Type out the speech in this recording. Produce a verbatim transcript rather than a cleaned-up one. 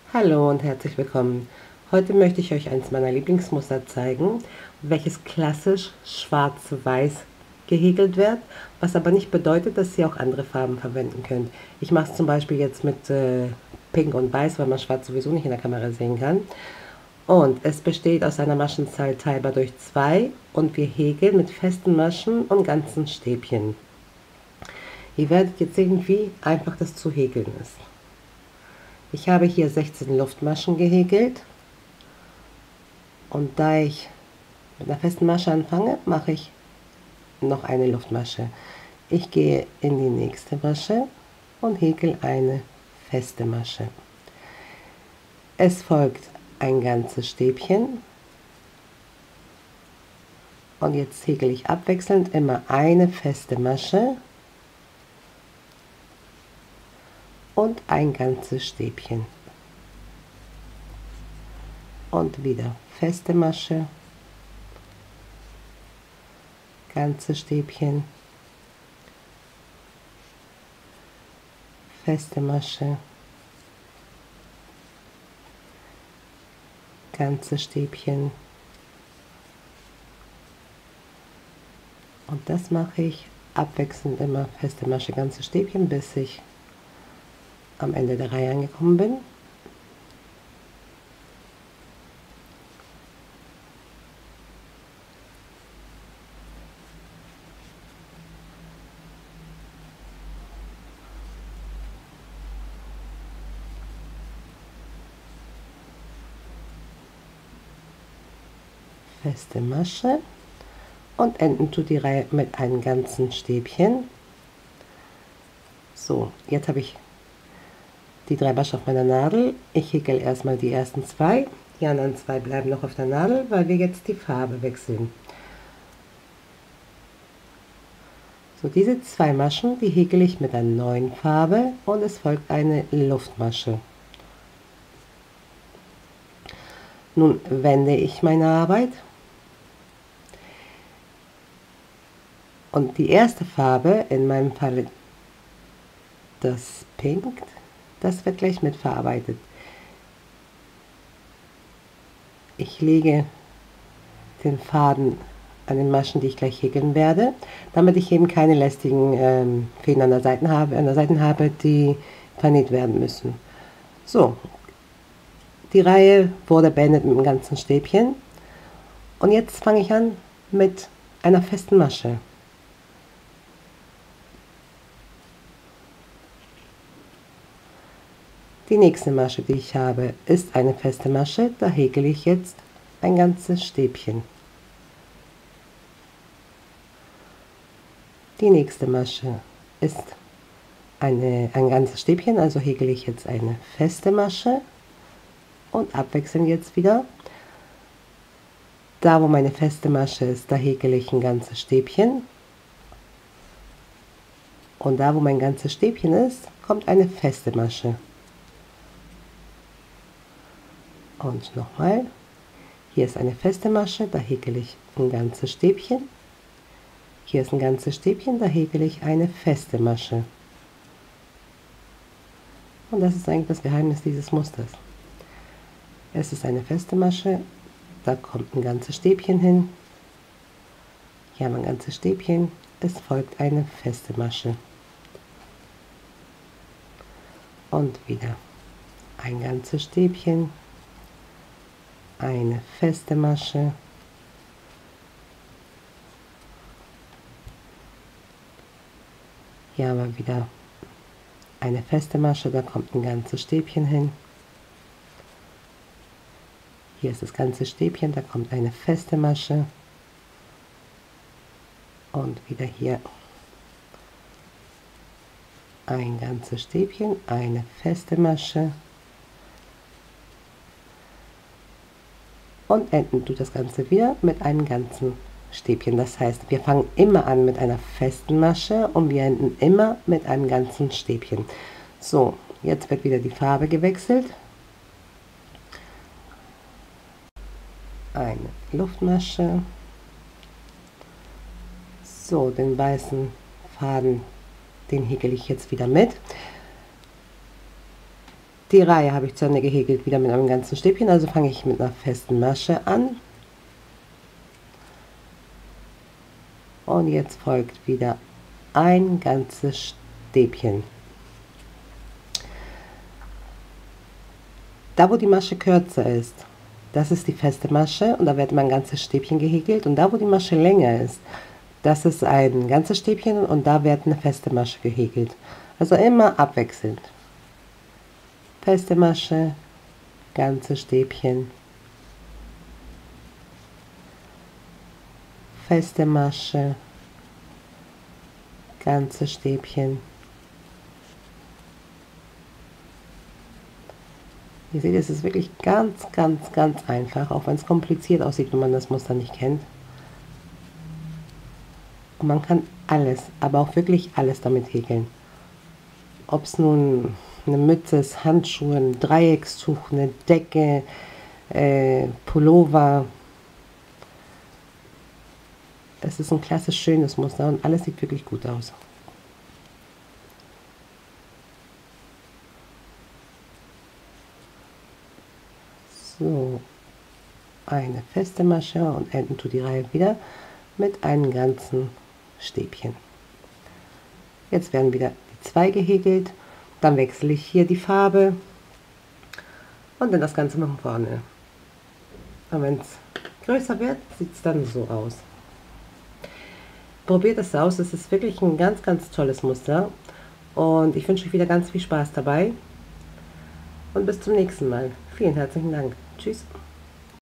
Hallo und herzlich willkommen. Heute möchte ich euch eins meiner Lieblingsmuster zeigen, welches klassisch schwarz-weiß gehäkelt wird, was aber nicht bedeutet, dass ihr auch andere Farben verwenden könnt. Ich mache es zum Beispiel jetzt mit äh, Pink und Weiß, weil man Schwarz sowieso nicht in der Kamera sehen kann. Und es besteht aus einer Maschenzahl teilbar durch zwei und wir häkeln mit festen Maschen und ganzen Stäbchen. Ihr werdet jetzt sehen, wie einfach das zu häkeln ist. Ich habe hier sechzehn Luftmaschen gehäkelt und da ich mit einer festen Masche anfange, mache ich noch eine Luftmasche. Ich gehe in die nächste Masche und häkel eine feste Masche. Es folgt ein ganzes Stäbchen und jetzt häkel ich abwechselnd immer eine feste Masche und ein ganzes Stäbchen und wieder feste Masche, ganze Stäbchen, feste Masche, ganze Stäbchen und das mache ich abwechselnd immer feste Masche, ganze Stäbchen, bis ich am Ende der Reihe angekommen bin. Feste Masche und enden tut die Reihe mit einem ganzen Stäbchen. So, jetzt habe ich die drei Maschen auf meiner Nadel. Ich häkel erstmal die ersten zwei, die anderen zwei bleiben noch auf der Nadel, weil wir jetzt die Farbe wechseln. So, diese zwei Maschen, die häkel ich mit einer neuen Farbe und es folgt eine Luftmasche. Nun wende ich meine Arbeit und die erste Farbe, in meinem Fall das Pink, das wird gleich mitverarbeitet. Ich lege den Faden an den Maschen, die ich gleich häkeln werde, damit ich eben keine lästigen ähm, Fäden an der Seite habe, an der Seite habe, die vernäht werden müssen. So, die Reihe wurde beendet mit dem ganzen Stäbchen und jetzt fange ich an mit einer festen Masche. Die nächste Masche, die ich habe, ist eine feste Masche, da häkel ich jetzt ein ganzes Stäbchen. Die nächste Masche ist eine, ein ganzes Stäbchen, also häkel ich jetzt eine feste Masche und abwechselnd jetzt wieder. Da wo meine feste Masche ist, da häkel ich ein ganzes Stäbchen und da wo mein ganzes Stäbchen ist, kommt eine feste Masche. Und nochmal, hier ist eine feste Masche, da häkel ich ein ganzes Stäbchen. Hier ist ein ganzes Stäbchen, da häkel ich eine feste Masche. Und das ist eigentlich das Geheimnis dieses Musters. Es ist eine feste Masche, da kommt ein ganzes Stäbchen hin. Hier haben wir ein ganzes Stäbchen, es folgt eine feste Masche. Und wieder ein ganzes Stäbchen, eine feste Masche, hier haben wir wieder eine feste Masche, da kommt ein ganzes Stäbchen hin. Hier ist das ganze Stäbchen, da kommt eine feste Masche und wieder hier ein ganzes Stäbchen, eine feste Masche und enden tut das Ganze wieder mit einem ganzen Stäbchen. Das heißt, wir fangen immer an mit einer festen Masche und wir enden immer mit einem ganzen Stäbchen. So, jetzt wird wieder die Farbe gewechselt. Eine Luftmasche. So, den weißen Faden, den häkel ich jetzt wieder mit. Die Reihe habe ich zu Ende gehäkelt, wieder mit einem ganzen Stäbchen, also fange ich mit einer festen Masche an. Und jetzt folgt wieder ein ganzes Stäbchen. Da, wo die Masche kürzer ist, das ist die feste Masche und da wird mein ganzes Stäbchen gehäkelt. Und da, wo die Masche länger ist, das ist ein ganzes Stäbchen und da wird eine feste Masche gehäkelt. Also immer abwechselnd. Feste Masche, ganzes Stäbchen, feste Masche, ganzes Stäbchen. Ihr seht, es ist wirklich ganz, ganz, ganz einfach, auch wenn es kompliziert aussieht, wenn man das Muster nicht kennt. Und man kann alles, aber auch wirklich alles damit häkeln. Ob es nun eine Mütze ist, Handschuhe, ein Dreieckstuch, eine Decke, äh, Pullover. Es ist ein klassisch schönes Muster und alles sieht wirklich gut aus. So, eine feste Masche und enden tut die Reihe wieder mit einem ganzen Stäbchen. Jetzt werden wieder die zwei gehäkelt, dann wechsle ich hier die Farbe und dann das Ganze von vorne. Und wenn es größer wird, sieht es dann so aus. Probiert es aus, es ist wirklich ein ganz, ganz tolles Muster und ich wünsche euch wieder ganz viel Spaß dabei und bis zum nächsten Mal. Vielen herzlichen Dank. Tschüss.